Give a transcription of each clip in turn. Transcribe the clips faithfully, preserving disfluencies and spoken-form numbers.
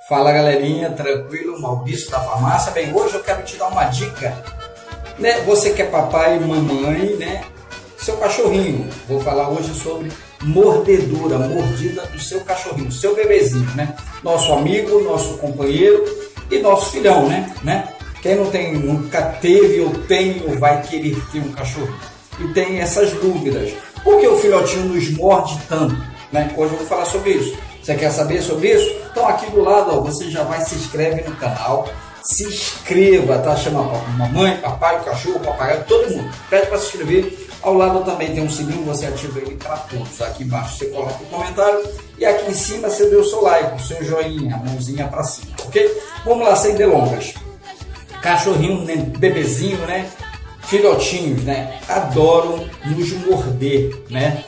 Fala galerinha, tranquilo? Maurício da farmácia. Bem, hoje eu quero te dar uma dica, né? Você que é papai e mamãe, né? Seu cachorrinho. Vou falar hoje sobre mordedura, mordida do seu cachorrinho, seu bebezinho, né? Nosso amigo, nosso companheiro e nosso filhão, né? né? Quem não tem, nunca teve ou tem ou vai querer ter um cachorrinho e tem essas dúvidas. Por que o filhotinho nos morde tanto? Né? Hoje eu vou falar sobre isso. Você quer saber sobre isso? Então aqui do lado, ó, você já vai se inscreve no canal, se inscreva, tá? Chama a mamãe, papai, o cachorro, o papagaio, todo mundo. Pede para se inscrever. Ao lado também tem um sininho, você ativa ele para todos. Aqui embaixo você coloca o comentário e aqui em cima você dê o seu like, o seu joinha, a mãozinha para cima, ok? Vamos lá, sem delongas. Cachorrinho, né? Bebezinho, né? Filhotinhos, né? Adoram nos morder, né?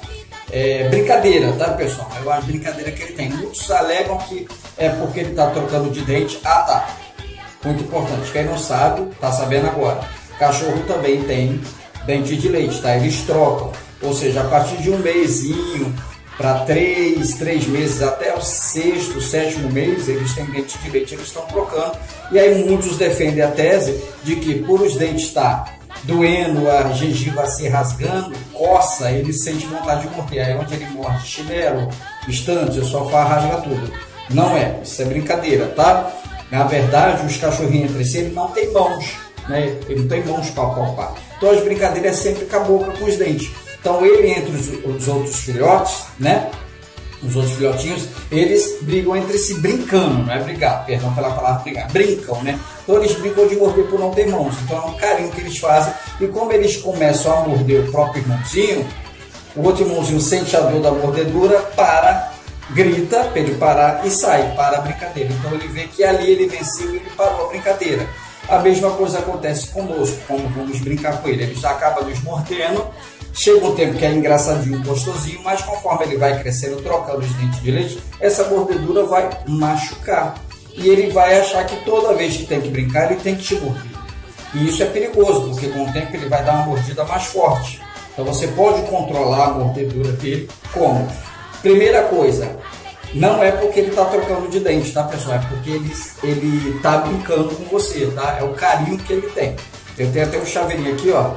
É brincadeira, tá, pessoal? Eu acho brincadeira que ele tem. Muitos alegam que é porque ele tá trocando de dente. Ah, tá. Muito importante. Quem não sabe, tá sabendo agora. Cachorro também tem dente de leite, tá? Eles trocam. Ou seja, a partir de um mesinho para três, três meses até o sexto, sétimo mês, eles têm dente de leite, eles estão trocando. E aí muitos defendem a tese de que por os dentes estar doendo, a gengiva se rasgando, coça, ele sente vontade de morder. Aí onde ele morde chinelo, estante, o sofá, rasga tudo. Não é, isso é brincadeira, tá? Na verdade, os cachorrinhos entre si, ele não tem mãos, né? Ele não tem mãos para palpar. Então as brincadeiras é sempre com a boca, com os dentes. Então ele entre os, os outros filhotes, né? Os outros filhotinhos, eles brigam entre si, brincando, não é brigar, perdão pela palavra brigar, brincam, né? Então eles brincam de morder por não ter mãos, então é um carinho que eles fazem, e como eles começam a morder o próprio irmãozinho, o outro irmãozinho sente a dor da mordedura, para, grita para ele parar e sai, para a brincadeira. Então ele vê que ali ele venceu e ele parou a brincadeira. A mesma coisa acontece conosco, como vamos brincar com ele, ele já acaba nos mordendo. Chega um tempo que é engraçadinho, gostosinho, mas conforme ele vai crescendo, trocando os dentes de leite, essa mordedura vai machucar. E ele vai achar que toda vez que tem que brincar, ele tem que te morder. E isso é perigoso, porque com o tempo ele vai dar uma mordida mais forte. Então você pode controlar a mordedura dele como? Primeira coisa, não é porque ele está trocando de dente, tá, pessoal? É porque ele está brincando com você, tá? É o carinho que ele tem. Eu tenho até um chaveirinho aqui, ó.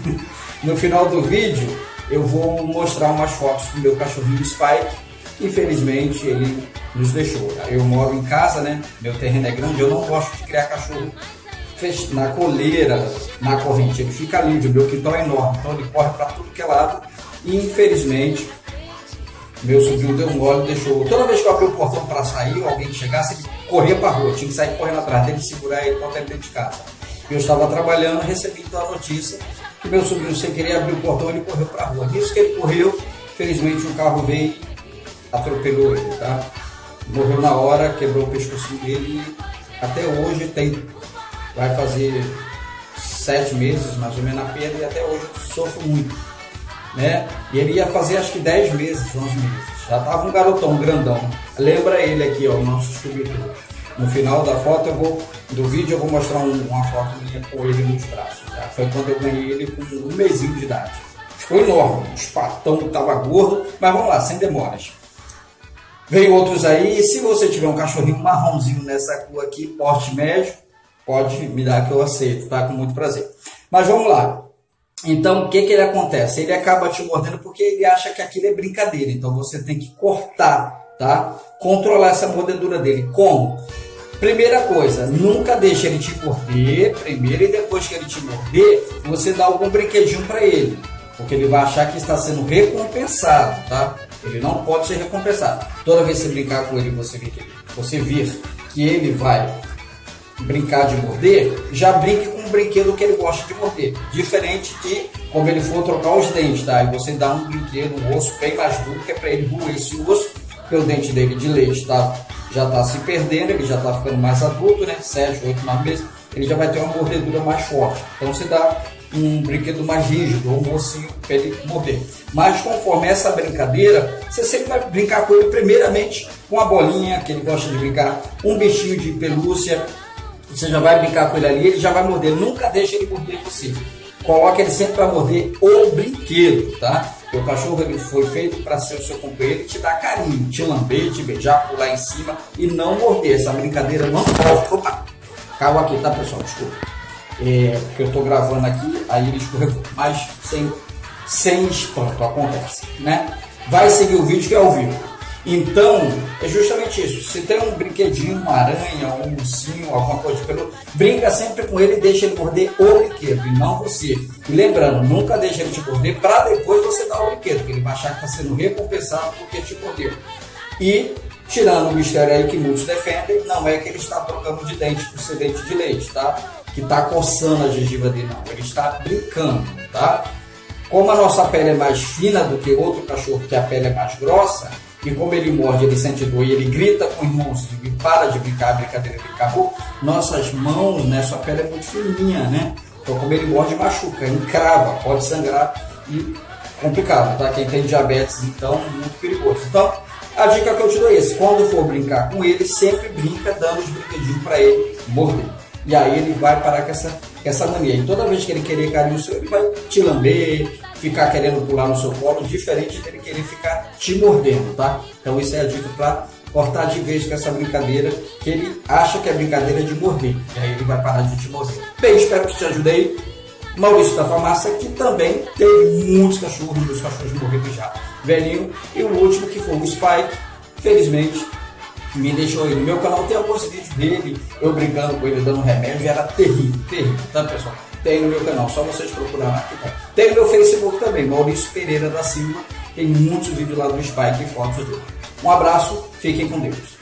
No final do vídeo eu vou mostrar umas fotos do meu cachorrinho Spike. Infelizmente ele nos deixou. Eu moro em casa, né? Meu terreno é grande, eu não gosto de criar cachorro na coleira, na corrente. Ele fica livre, o meu quintal é enorme, então ele corre para tudo que é lado. E infelizmente meu sobrinho deu um mole e deixou. Toda vez que eu abri o portão para sair, ou alguém chegasse, ele corria para a rua. Eu tinha que sair correndo atrás dele, segurar ele para dentro de casa. Eu estava trabalhando, recebi então a notícia que meu sobrinho, sem querer abrir o portão, ele correu para a rua. Nisso que ele correu, felizmente um carro veio e atropelou ele, tá? Morreu na hora, quebrou o pescoço dele e até hoje tem, vai fazer sete meses mais ou menos na perda e até hoje eu sofro muito, né? E ele ia fazer acho que dez meses, onze meses. Já estava um garotão grandão. Lembra ele aqui, ó, o nosso subidor. No final da foto eu vou, do vídeo eu vou mostrar um, uma foto minha com ele nos braços, tá? Foi quando eu ganhei ele com um mesinho de idade. Ficou enorme, o espatão estava gordo, mas vamos lá, sem demoras. Veio outros aí, e se você tiver um cachorrinho marronzinho nessa cor aqui, porte médio, pode me dar que eu aceito, tá? Com muito prazer. Mas vamos lá. Então, o que que ele acontece? Ele acaba te mordendo porque ele acha que aquilo é brincadeira, então você tem que cortar, tá? Controlar essa mordedura dele. Como? Primeira coisa, nunca deixe ele te morder primeiro, e depois que ele te morder, você dá algum brinquedinho para ele, porque ele vai achar que está sendo recompensado, tá? Ele não pode ser recompensado. Toda vez que você brincar com ele, você vir, você vir que ele vai brincar de morder, já brinque com um brinquedo que ele gosta de morder. Diferente de como ele for trocar os dentes, tá? E você dá um brinquedo, um osso bem mais duro, que é para ele roer esse osso, porque o dente dele de leite tá, já está se perdendo, ele já está ficando mais adulto, né? sete, oito, nove meses, ele já vai ter uma mordedura mais forte. Então você dá um brinquedo mais rígido, ou um ossinho para ele morder. Mas conforme essa brincadeira, você sempre vai brincar com ele primeiramente com a bolinha que ele gosta de brincar, um bichinho de pelúcia, você já vai brincar com ele ali, ele já vai morder. Nunca deixe ele morder você. Coloque ele sempre para morder o brinquedo, tá? O cachorro ele foi feito para ser o seu companheiro e te dar carinho, te lamber, te beijar, pular em cima e não morder. Essa brincadeira não pode. Opa! Caiu aqui, tá, pessoal? Desculpa. É, porque eu estou gravando aqui, aí ele escorregou. Mas sem, sem espanto, acontece, né? Vai seguir o vídeo que é ao vivo. Então, é justamente isso. Se tem um brinquedinho, uma aranha, um ursinho, alguma coisa de pelo, brinca sempre com ele e deixa ele morder o brinquedo, e não você. E lembrando, nunca deixa ele te morder para depois você dar o brinquedo, porque ele vai achar que está sendo recompensado porque te mordeu. E, tirando o mistério aí que muitos defendem, não é que ele está trocando de dente por ser dente de leite, tá? Que está coçando a gengiva dele, não. Ele está brincando, tá? Como a nossa pele é mais fina do que outro cachorro, que a pele é mais grossa, e como ele morde, ele sente dor e ele grita com o irmãozinho e para de brincar, a brincadeira dele acabou, nossas mãos, né, sua pele é muito fininha, né? Então como ele morde, machuca, encrava, pode sangrar e complicado, tá? Quem tem diabetes, então, muito perigoso. Então, a dica que eu te dou é esse, quando for brincar com ele, sempre brinca dando os brinquedinhos para ele morder. E aí ele vai parar com essa, com essa mania. E toda vez que ele querer carinho seu, ele vai te lamber, ficar querendo pular no seu colo, diferente dele querer ficar te mordendo, tá? Então isso é a dica para cortar de vez com essa brincadeira, que ele acha que é brincadeira de morder. E aí ele vai parar de te morder. Bem, espero que te ajudei. Maurício da Farmácia, que também teve muitos cachorros, meus cachorros morreram já velhinho. E o último que foi o Spike, felizmente, me deixou aí no meu canal. Tem alguns vídeos dele, eu brincando com ele, dando remédio, e era terrível, terrível, tá, pessoal? Tem no meu canal, só vocês procurarem aqui, tá? Tem no meu Facebook também, Maurício Pereira da Silva, tem muitos vídeos lá do Spike e fotos dele. Um abraço, fiquem com Deus.